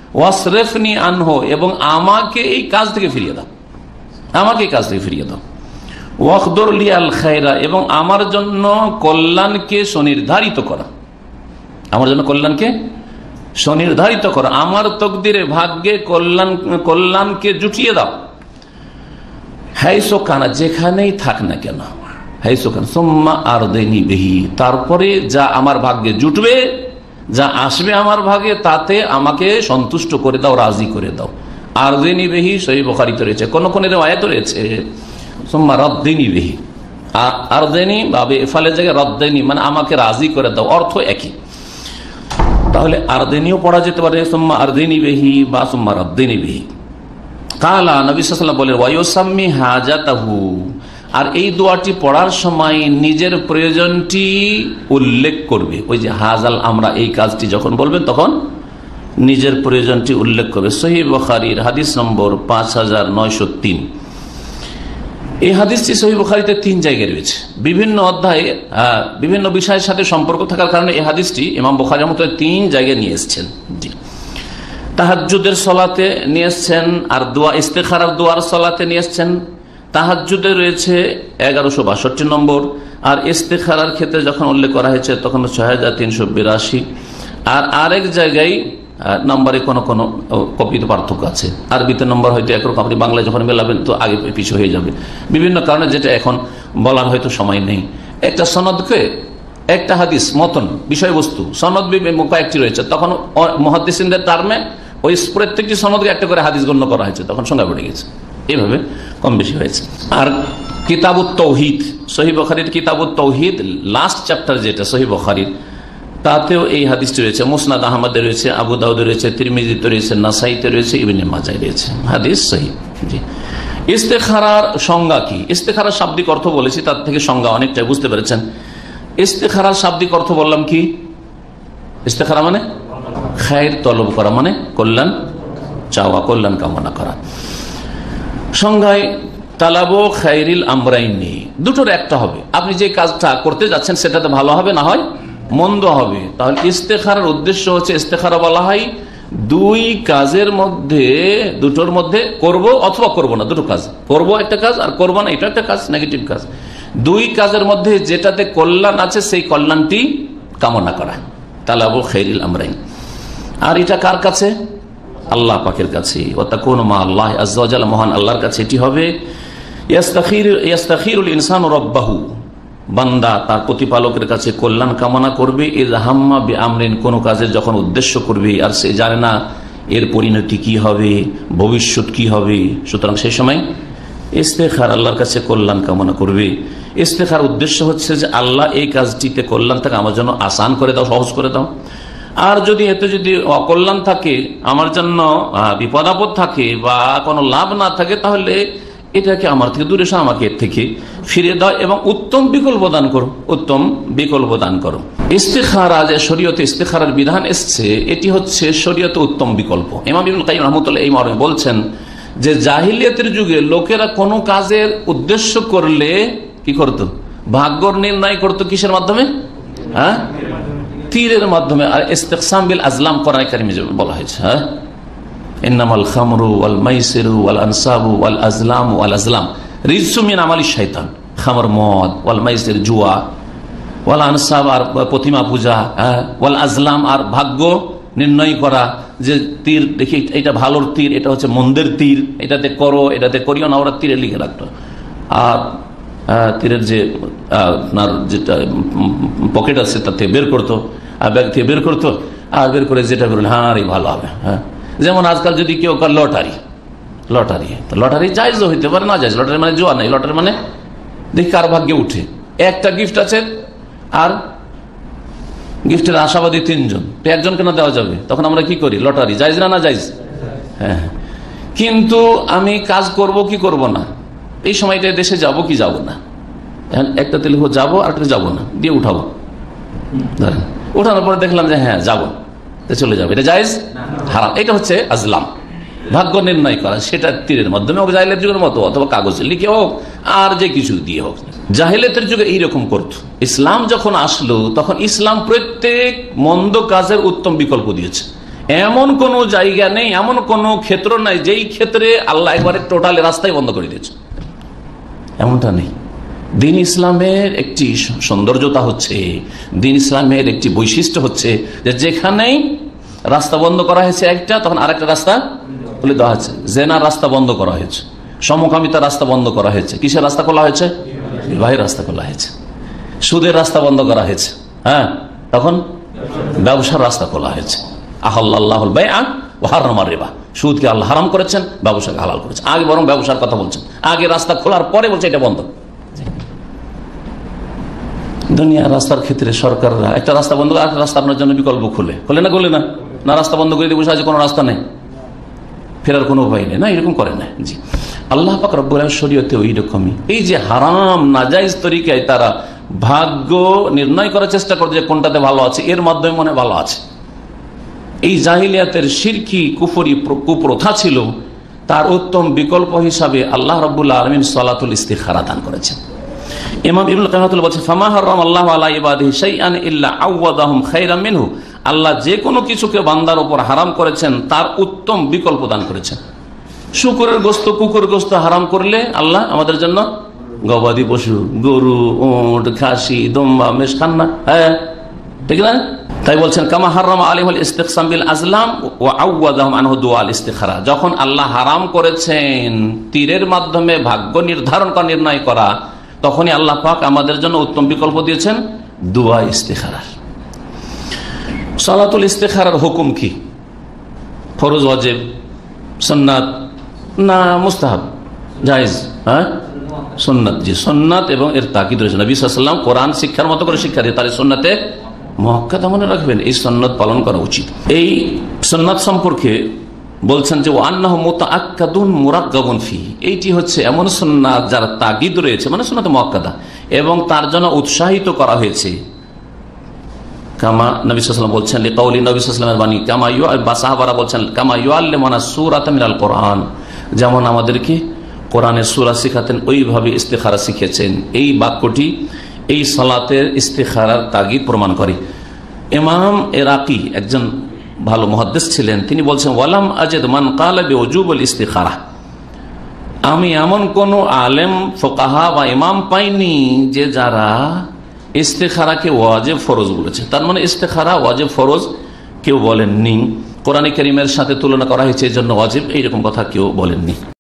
ওয়াসরিফনি আনহু, এবং আমাকে এই কাজ থেকে ফিরিয়ে দাও, আমাকে এই কাজ থেকে ফিরিয়ে দাও। ওয়াকদুর লি আল খায়রা, এবং আমার জন্য কল্যাণকে সুনির্ধারিত করা, আমার জন্য কল্যাণকে সুনির্ধারিত করা, আমার তকদিরে ভাগ্যে কল্যাণকে জুটিয়ে দাও। হাইসো কানা, যেখানেই থাক না কেন, হাইসো কানা সুম্মা আরদিনি বিহি, তারপরে যা আমার ভাগ্যে জুটবে, যা আসবে আমার ভাগে, তাতে আমাকে সন্তুষ্ট করে দাও, রাজি করে দাও। আরদিনি বিহি সহিহ বুখারীতে রয়েছে, কোন কোন রিওয়ায়াতে রয়েছে সুম্মা রাদ্দিনি বিহি, আরদিনি বাবে ইফালের জায়গায় রাদ্দিনি, মানে আমাকে রাজি করে দাও, অর্থ একই। তাহলে আরদিনিও পড়া যেতে পারে সুম্মা আরদিনি বিহি বা সুম্মা রাদ্দিনি বিহি। কালা নবী সাল্লাল্লাহু আলাইহি ওয়াসাল্লাম বলেন ওয়ায়ুসাম্মি হাজাতাহু, আর এই দোয়াটি পড়ার সময় নিজের প্রয়োজনটি উল্লেখ করবে। ওই যে হাজাল, আমরা এই কাজটি যখন বলবেন তখন নিজের প্রয়োজনটি উল্লেখ করবে। সহিহ বুখারীর হাদিস নম্বর 5903। এই হাদিসটি সহিহ বুখারীতে 3 জায়গায় রয়েছে, বিভিন্ন অধ্যায়ে বিভিন্ন বিষয়ের সাথে সম্পর্ক থাকার কারণে এই হাদিসটি ইমাম বুখারী রহমাতুল্লাহ 3 জায়গায় নিয়ে এসেছেন। তাহাজ্জুদের সলাতে নিয়ে এসছেন, আর দোয়া ইস্তেখারার দোয়ার সলাতে নিয়ে এসছেন। তাহাজ্জুদে রয়েছে 1162 নম্বর, আর ইস্তেখারার ক্ষেত্রে যখন উল্লেখ করা হয়েছে তখন 6382। আর আরেক জায়গায় নম্বরে কোনো কোনো কপিতে পার্থক্য আছে, আরবিতে নম্বর হয়তো একরকম, আপনি বাংলায় যখন মেলাবেন তো আগে পিছু হয়ে যাবে বিভিন্ন কারণে, যেটা এখন বলার হয়তো সময় নেই। একটা সনদকে, একটা হাদিস মতন বিষয়বস্তু সনদ কয়েকটি রয়েছে, তখন মুহাদ্দিসিনদের টার্মে ওই প্রত্যেকটি সনদকে একটা করে হাদিস গণ্য করা হয়েছে, তখন সংখ্যা বেড়ে গেছে, এইভাবে কম বেশি হয়েছে। আর কিতাবুত তাওহীদ, সহিহ বুখারীর কিতাবুত তাওহীদ লাস্ট চ্যাপ্টার যেটা সহিহ বুখারীর, তাতেও এই হাদিসটি রয়েছে। মুসনাদ আহমদে রয়েছে, আবু দাউদে রয়েছে, তিরমিজিতে রয়েছে, নাসাইতে রয়েছে, ইবনে মাজায় রয়েছে, হাদিস সহিহ। জি, ইস্তেখারার সংজ্ঞা কি? ইস্তেখারার শাব্দিক অর্থ বলেছি, তার থেকে সংজ্ঞা অনেকটাই বুঝতে পেরেছেন। ইস্তেখারার শাব্দিক অর্থ বললাম কি? ইস্তেখারা মানে খায়ের তলব করা, মানে কল্যাণ চাওয়া, কল্যাণ কামনা করা। সংজ্ঞায় তালাবো খায়রিল আমরাইনি, দুটোর একটা হবে। আপনি যে কাজটা করতে যাচ্ছেন সেটাতে ভালো হবে, না হয় মন্দ হবে। তাহলে ইস্তেখারার উদ্দেশ্য হচ্ছে, ইস্তেখারা বলা হয় দুই কাজের মধ্যে, দুটোর মধ্যে করব অথবা করব না, দুটো কাজ, করব একটা কাজ আর করব না এটা একটা কাজ, নেগেটিভ কাজ। দুই কাজের মধ্যে যেটাতে কল্যাণ আছে সেই কল্যাণটি কামনা করা, তালাবো খায়রিল আমরাইন। আর এটা কার কাছে? আল্লাহ পাকের কাছে। ওয়াতাকুনু মা আল্লাহ আযজা ওয়া জাল্লা, মহান আল্লাহর কাছে এটি হবে। ইস্তাখিরুল ইনসানু রাব্বাহু, বান্দা তার প্রতিপালকের কাছে কল্যাণ কামনা করবে। ইযা হাম্মা বিআমরিন, কোন কাজের যখন উদ্দেশ্য করবে আর সে জানে না এর পরিণতি কি হবে, ভবিষ্যৎ কি হবে, সুতরাং সেই সময় ইস্তেখার আল্লাহর কাছে কল্যাণ কামনা করবে। ইস্তেখার উদ্দেশ্য হচ্ছে যে আল্লাহ এই কাজটিতে কল্যাণ থাকে আমার জন্য আসান করে দাও, সহজ করে দাও। আর যদি এতে যদি অকল্যাণ থাকে, আমার জন্য বিপদ আপদ থাকে বা কোনো লাভ না থাকে, তাহলে এটাকে আমার থেকে দূরে সরে আমাকে এর থেকে ফিরে দাও এবং উত্তম বিকল্প দান করো, উত্তম বিকল্প দান করো। ইস্তেখারা যে শরীয়তে ইস্তেখারার বিধান এসছে, এটি হচ্ছে শরীয়তে উত্তম বিকল্প। ইমাম ইবনে কাইয়িম রাহমাতুল্লাহ এই মর্মে বলছেন যে জাহিলিয়াতের যুগে লোকেরা কোনো কাজের উদ্দেশ্য করলে কি করত? ভাগ্য নির্ণয় করত কিসের মাধ্যমে? তীরের মাধ্যমে। আর ইস্তিকসাম বিল আজলাম কোরআনে কারিমে বলা হয়েছে, ইন্নামাল খামরু ওয়াল মাইসিরু ওয়াল আনসাবু ওয়াল আজলামু ওয়াল আজলাম রিজসুম মিন আমালিশ শাইতান। খামর মদ, ওয়াল মাইসির জুয়া, ওয়াল আনসাব আর প্রতিমা পূজা, ওয়াল আজলাম আর ভাগ্য নির্ণয় করা, যে তীর দেখি এটা ভালোর তীর, এটা হচ্ছে মন্দের তীর, এটাতে করো এটাতে করিও না, ওরা তীরে লিখে রাখতো। আর তীরের যে আপনার যেটা পকেট আছে তাতে বের করতো, আর ব্যাগ থেকে বের করতো, আর বের করে যেটা বেরোলে হ্যাঁ এই ভালো হবে। হ্যাঁ, যেমন আজকাল যদি কেউ লটারি, লটারি জায়েজ হইতে পারে, না জায়েজ। লটারি মানে জোয়া নাই, লটারি মানে দেখি কার ভাগ্যে উঠে। একটা গিফট আছে আর গিফটের আশাবাদী 3 জন, তো একজনকে না দেওয়া যাবে, তখন আমরা কি করি? লটারি জায়েজ না, না জায়েজ? হ্যাঁ, কিন্তু আমি কাজ করব কি করব না, এই সময়টা দেশে যাব কি যাব না, একটা তেলে যাবো আর একটা যাবো না, দিয়ে উঠাবো, ধরেন উঠানোর পরে দেখলাম যে হ্যাঁ যাবো, চলে যাবে, এটা জায়েজ? হারাম। এটা হচ্ছে আজলাম, ভাগ্য নির্ণয় করা, সেটা তীরের মাধ্যমে হোক, জাহিলিয়াতের যুগের মতো, অথবা কাগজে লিখে হোক, আর যে কিছু দিয়ে হোক। জাহিলিয়াতের যুগে এইরকম করত। ইসলাম যখন আসলো তখন ইসলাম প্রত্যেক মন্দ কাজের উত্তম বিকল্প দিয়েছে। এমন কোন জায়গা নেই, এমন কোন ক্ষেত্র নাই যেই ক্ষেত্রে আল্লাহ একবারে টোটালি রাস্তায় বন্ধ করে দিয়েছে, এমনটা নেই। দিন ইসলামের একটি সৌন্দর্যতা হচ্ছে, দিন ইসলামের একটি বৈশিষ্ট্য হচ্ছে যে যেখানেই রাস্তা বন্ধ করা হয়েছে একটা, তখন আরেকটা রাস্তা খুলে দেওয়া হয়েছে। জেনার রাস্তা বন্ধ করা হয়েছে, সমকামিতার রাস্তা বন্ধ করা হয়েছে, কিসের রাস্তা খোলা হয়েছে? বিবাহের রাস্তা খোলা হয়েছে। সুদের রাস্তা বন্ধ করা হয়েছে, হ্যাঁ, তখন ব্যবসার রাস্তা খোলা হয়েছে। আহাল্লাহুল বাইআ ওয়া হারামা রিবা, সুদকে আল্লাহ হারাম করেছেন, ব্যবসাকে হালাল করেছেন। আগে বরং ব্যবসার কথা বলছেন, আগে রাস্তা খোলার পরে বলছে এটা বন্ধ। দুনিয়ার রাস্তার ক্ষেত্রে সরকাররা একটা রাস্তা বন্ধ করে আরেকটা রাস্তা আপনার জন্য বিকল্প খুলে না, না রাস্তা বন্ধ করে দিয়ে বসে আছে, কোনো রাস্তা নেই, ফেরার কোনো উপায় নেই, না, এরকম করে না। জি, আল্লাহ পাক রব্বুল আলামিন শরীয়তে ওই রকমই, এই যে হারাম নাজায়েজ তরিকায় তারা ভাগ্য নির্ণয় করার চেষ্টা করে যে কোনটাতে ভালো আছে, এর মাধ্যমে মনে ভালো আছে। এই জাহিলিয়াতের শিরকি কুফরি কুপ্রথা ছিল, তার উত্তম বিকল্প হিসাবে আল্লাহ রাব্বুল আলামিন সালাতুল ইস্তিখারা দান করেছেন। ইমাম ইবনুল কাইয়িম বলেছেন, ফামা হারামাল্লাহু আলা ইবাদিহি শাইআন ইল্লা আওয়াদাহুম খায়রাম মিনহু, আল্লাহ যে কোনো কিছুকে বান্দার উপর হারাম করেছেন তার উত্তম বিকল্প দান করেছেন। শুকরের গোশত, কুকুর গোশত হারাম করলে আল্লাহ আমাদের জন্য গবাদি পশু, গরু, উট, খাসি, দম্বা, মেষ খান না, হ্যাঁ, ঠিক না? তাই বলছেন কামা হারাম আলাইহিল ইস্তিকসাম বিল আজলাম ওয়া আওয়াদাহুম আনহু দুআল ইস্তিখারা, যখন আল্লাহ হারাম করেছেন তীরের মাধ্যমে ভাগ্য নির্ধারণ করা, নির্ণয় করা, তখনই আল্লাহ পাক আমাদের জন্য উত্তম বিকল্প দিয়েছেন দুআ ইস্তিখারা। সালাতুল ইস্তিখারার হুকুম কি? ফরজ, ওয়াজিব, সুন্নাত না মুস্তাহাব, জায়েজ? হ্যাঁ, সুন্নাত। জি, সুন্নাত, এবং এর তাকিদ রয়েছে। নবী সাল্লাল্লাহু আলাইহি ওয়াসাল্লাম কোরআন শিক্ষার মতো করে শিক্ষা দিয়ে তার সুন্নাতে মুআক্কাদা মনে রাখবেন, এই সুন্নাত পালন করা উচিত। এই সুন্নাত সম্পর্কে বলছেন যে ওয়ান্নাহু মুতাআক্কাদুন মুরাক্কাবুন ফি, এইটি হচ্ছে এমন সুন্নাত যার তাগিদ রয়েছে, মানে সুন্নাত মুআক্কাদা, এবং তার জন্য উৎসাহিত করা হয়েছে। কামা নবী সাল্লাল্লাহু আলাইহি ওয়াসাল্লাম বলছেন, লিকাউলি নবী সাল্লাল্লাহু আলাইহি ওয়াসাল্লামের বাণী, কামা সাহাবারা বলছেন কামা ইউআল্লিমুনা সূরাতাম মিনাল কোরআন, যেমন আমাদেরকে কোরআনের সূরা শিখাতেন ওইভাবে ইস্তিখারা শিখেছেন। এই বাক্যটি এই সালাতের ইস্তিখারার তাগিদ প্রমাণ করে। ইমাম ইরাকি একজন ভালো মুহাদ্দিস ছিলেন, তিনি বলছেন ওয়ালাম আজিদ মান ক্বালা বিউজুবিল ইস্তিখারা, আমি এমন কোন আলেম, ফুকাহা বা ইমাম পাইনি যে যারা ইস্তিখারাকে ওয়াজিব ফরজ বলেছে। তার মানে ইস্তিখারা ওয়াজিব ফরজ কেউ বলেননি। কোরআনে কারীমের সাথে তুলনা করা হয়েছে, এই জন্য ওয়াজিব, এইরকম কথা কেউ বলেননি।